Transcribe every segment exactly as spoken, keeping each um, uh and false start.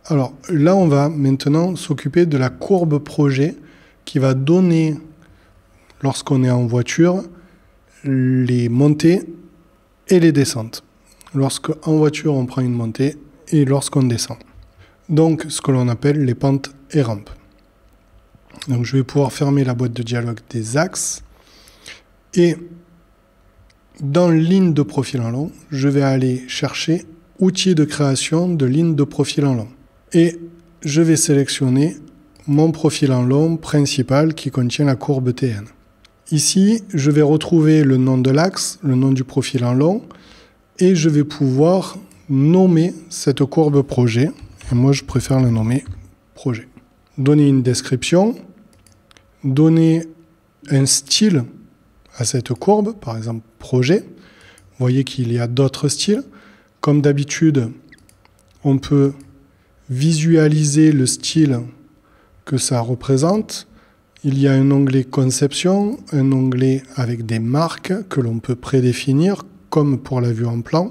Alors là, on va maintenant s'occuper de la courbe projet qui va donner, lorsqu'on est en voiture, les montées et les descentes. Lorsqu'en voiture, on prend une montée et lorsqu'on descend. Donc, ce que l'on appelle les pentes et rampes. Donc, je vais pouvoir fermer la boîte de dialogue des axes. Et dans ligne de profil en long, je vais aller chercher outils de création de ligne de profil en long. Et je vais sélectionner mon profil en long principal qui contient la courbe T N. Ici, je vais retrouver le nom de l'axe, le nom du profil en long, et je vais pouvoir nommer cette courbe projet. Et moi, je préfère la nommer projet. Donner une description, donner un style à cette courbe, par exemple projet. Vous voyez qu'il y a d'autres styles. Comme d'habitude, on peut visualiser le style que ça représente. Il y a un onglet conception, un onglet avec des marques que l'on peut prédéfinir, comme pour la vue en plan.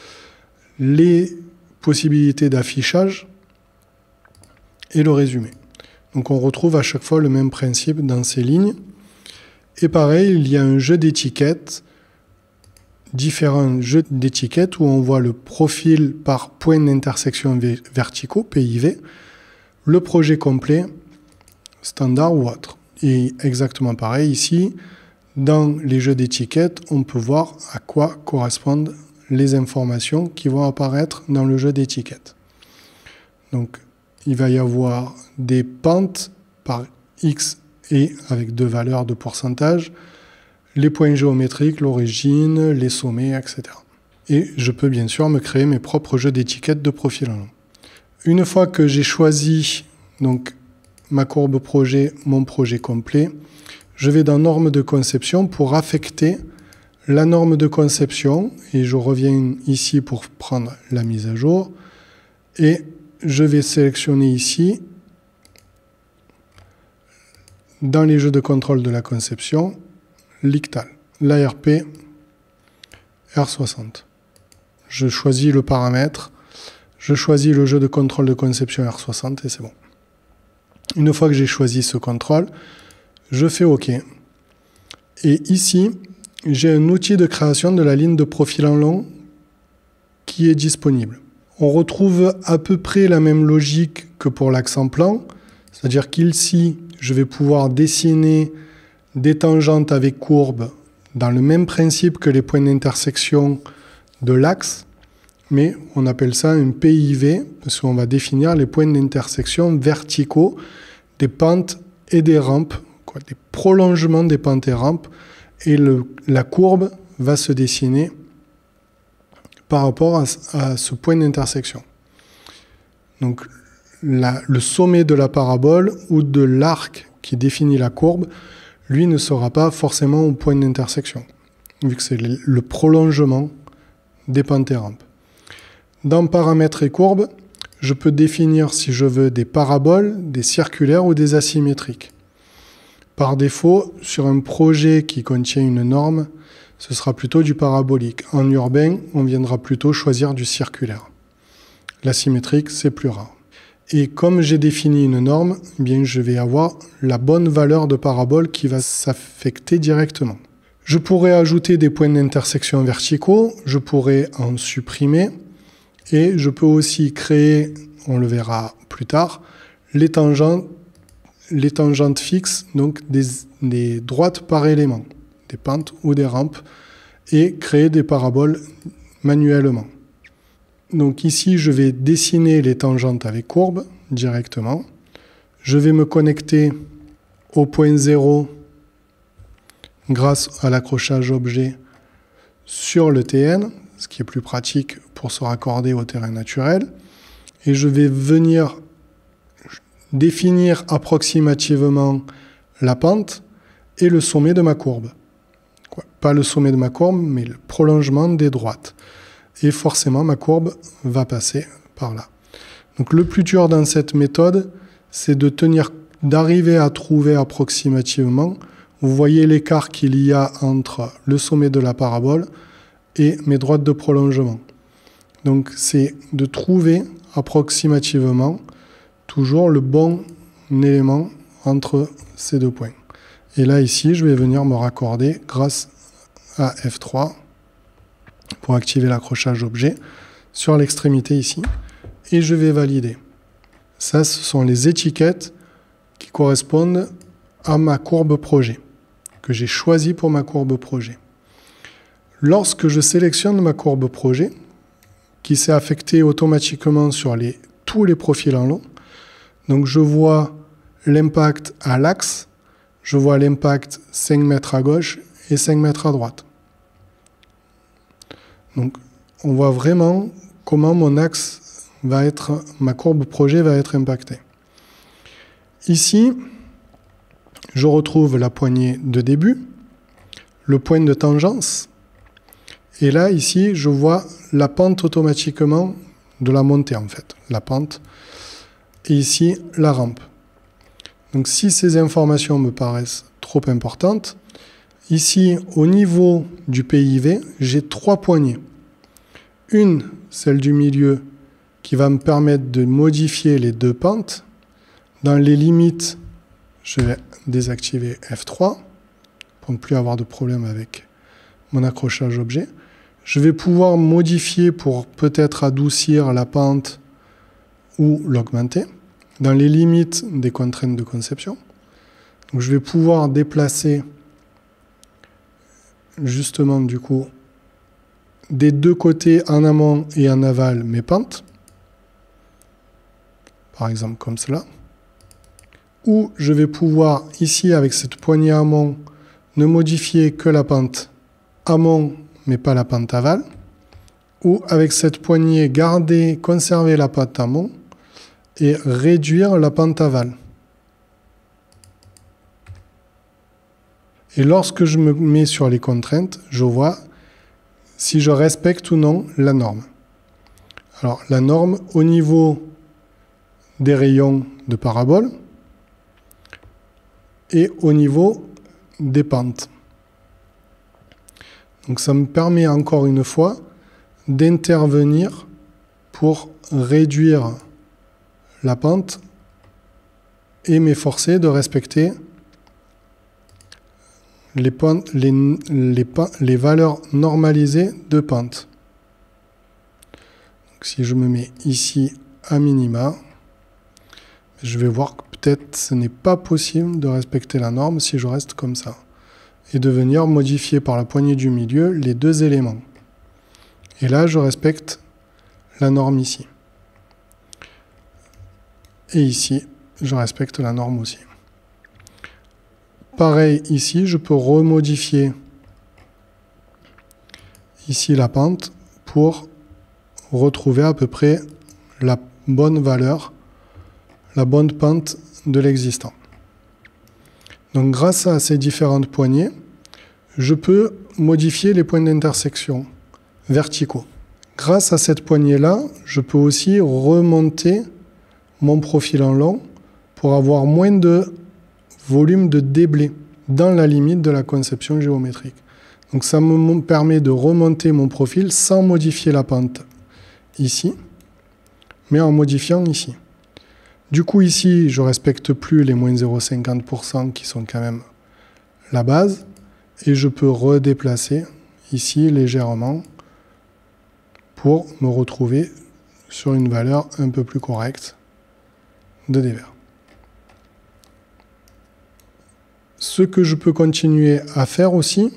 Les possibilités d'affichage et le résumé. Donc on retrouve à chaque fois le même principe dans ces lignes. Et pareil, il y a un jeu d'étiquettes, différents jeux d'étiquettes où on voit le profil par point d'intersection verticaux, P I V, le projet complet, standard ou autre. Et exactement pareil ici, dans les jeux d'étiquettes, on peut voir à quoi correspondent les informations qui vont apparaître dans le jeu d'étiquettes. Donc, il va y avoir des pentes par X et avec deux valeurs de pourcentage, les points géométriques, l'origine, les sommets, et cetera. Et je peux bien sûr me créer mes propres jeux d'étiquettes de profil en long. Une fois que j'ai choisi donc, ma courbe projet, mon projet complet, je vais dans norme de conception pour affecter la norme de conception, et je reviens ici pour prendre la mise à jour, et je vais sélectionner ici, dans les jeux de contrôle de la conception, l'I C T A L, l'A R P R soixante. Je choisis le paramètre, je choisis le jeu de contrôle de conception R soixante et c'est bon. Une fois que j'ai choisi ce contrôle, je fais OK. Et ici, j'ai un outil de création de la ligne de profil en long qui est disponible. On retrouve à peu près la même logique que pour l'axe en plan, c'est-à-dire qu'ici, je vais pouvoir dessiner des tangentes avec courbes dans le même principe que les points d'intersection de l'axe, mais on appelle ça un P I V, parce qu'on va définir les points d'intersection verticaux des pentes et des rampes, quoi, des prolongements des pentes et rampes, et le, la courbe va se dessiner par rapport à, à ce point d'intersection. Donc la, le sommet de la parabole ou de l'arc qui définit la courbe, lui ne sera pas forcément au point d'intersection, vu que c'est le, le prolongement des pentes et rampes. Dans paramètres et courbes, je peux définir si je veux des paraboles, des circulaires ou des asymétriques. Par défaut, sur un projet qui contient une norme, ce sera plutôt du parabolique. En urbain, on viendra plutôt choisir du circulaire. L'asymétrique, c'est plus rare. Et comme j'ai défini une norme, eh bien, je vais avoir la bonne valeur de parabole qui va s'affecter directement. Je pourrais ajouter des points d'intersection verticaux, je pourrais en supprimer, et je peux aussi créer, on le verra plus tard, les tangentes, les tangentes fixes, donc des, des droites par élément, des pentes ou des rampes, et créer des paraboles manuellement. Donc ici, je vais dessiner les tangentes avec courbe directement. Je vais me connecter au point zéro grâce à l'accrochage objet sur le T N, ce qui est plus pratique pour se raccorder au terrain naturel. Et je vais venir définir approximativement la pente et le sommet de ma courbe. Quoi, pas le sommet de ma courbe, mais le prolongement des droites. Et forcément, ma courbe va passer par là. Donc le plus dur dans cette méthode, c'est de tenir, d'arriver à trouver approximativement. Vous voyez l'écart qu'il y a entre le sommet de la parabole et mes droites de prolongement. Donc c'est de trouver approximativement toujours le bon élément entre ces deux points. Et là, ici, je vais venir me raccorder grâce à F trois pour activer l'accrochage objet sur l'extrémité ici. Et je vais valider. Ça, ce sont les étiquettes qui correspondent à ma courbe projet, que j'ai choisi pour ma courbe projet. Lorsque je sélectionne ma courbe projet, qui s'est affectée automatiquement sur les, tous les profils en long, donc je vois l'impact à l'axe, je vois l'impact cinq mètres à gauche et cinq mètres à droite. Donc on voit vraiment comment mon axe va être, ma courbe projet va être impactée. Ici, je retrouve la poignée de début, le point de tangence, et là, ici, je vois la pente automatiquement de la montée, en fait, la pente, et ici, la rampe. Donc, si ces informations me paraissent trop importantes, ici, au niveau du P I V, j'ai trois poignées. Une, celle du milieu, qui va me permettre de modifier les deux pentes. Dans les limites, je vais désactiver F trois pour ne plus avoir de problème avec mon accrochage objet. Je vais pouvoir modifier pour peut-être adoucir la pente ou l'augmenter dans les limites des contraintes de conception. Donc je vais pouvoir déplacer justement du coup des deux côtés en amont et en aval mes pentes. Par exemple comme cela. Ou je vais pouvoir ici avec cette poignée amont ne modifier que la pente amont mais pas la pente aval, ou avec cette poignée garder, conserver la pente amont et réduire la pente aval. Et lorsque je me mets sur les contraintes, je vois si je respecte ou non la norme. Alors la norme au niveau des rayons de parabole et au niveau des pentes. Donc ça me permet encore une fois d'intervenir pour réduire la pente et m'efforcer de respecter les, pentes, les, les, les valeurs normalisées de pente. Donc si je me mets ici à minima, je vais voir que peut-être ce n'est pas possible de respecter la norme si je reste comme ça. Et de venir modifier par la poignée du milieu les deux éléments. Et là, je respecte la norme ici. Et ici, je respecte la norme aussi. Pareil, ici, je peux remodifier ici la pente pour retrouver à peu près la bonne valeur, la bonne pente de l'existant. Donc grâce à ces différentes poignées, je peux modifier les points d'intersection verticaux. Grâce à cette poignée-là, je peux aussi remonter mon profil en long pour avoir moins de volume de déblai dans la limite de la conception géométrique. Donc ça me permet de remonter mon profil sans modifier la pente ici, mais en modifiant ici. Du coup, ici, je ne respecte plus les moins zéro virgule cinquante pour cent qui sont quand même la base. Et je peux redéplacer ici légèrement pour me retrouver sur une valeur un peu plus correcte de dévers. Ce que je peux continuer à faire aussi,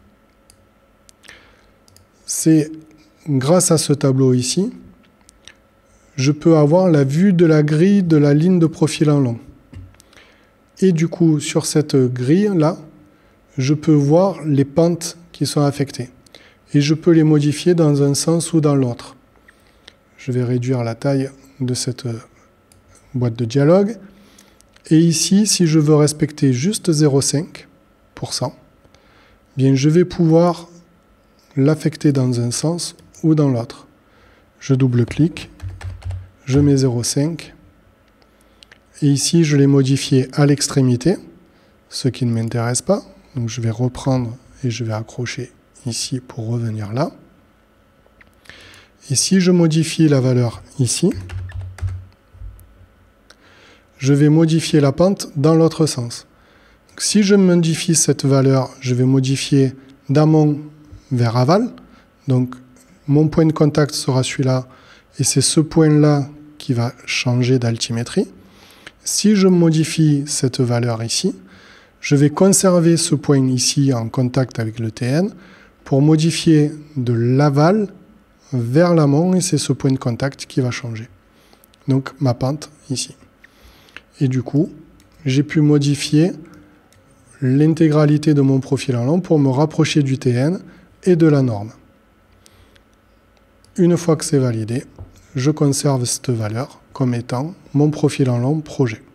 c'est grâce à ce tableau ici, je peux avoir la vue de la grille de la ligne de profil en long. Et du coup, sur cette grille-là, je peux voir les pentes qui sont affectées. Et je peux les modifier dans un sens ou dans l'autre. Je vais réduire la taille de cette boîte de dialogue. Et ici, si je veux respecter juste zéro virgule cinq pour cent, bien je vais pouvoir l'affecter dans un sens ou dans l'autre. Je double-clique. Je mets zéro virgule cinq et ici je l'ai modifié à l'extrémité, ce qui ne m'intéresse pas. Donc je vais reprendre et je vais accrocher ici pour revenir là. Et si je modifie la valeur ici, je vais modifier la pente dans l'autre sens. Donc, si je modifie cette valeur, je vais modifier d'amont vers aval. Donc, mon point de contact sera celui-là, et c'est ce point-là qui va changer d'altimétrie. Si je modifie cette valeur ici, je vais conserver ce point ici en contact avec le T N pour modifier de l'aval vers l'amont, et c'est ce point de contact qui va changer. Donc ma pente ici. Et du coup, j'ai pu modifier l'intégralité de mon profil en long pour me rapprocher du T N et de la norme. Une fois que c'est validé, je conserve cette valeur comme étant mon profil en long projet.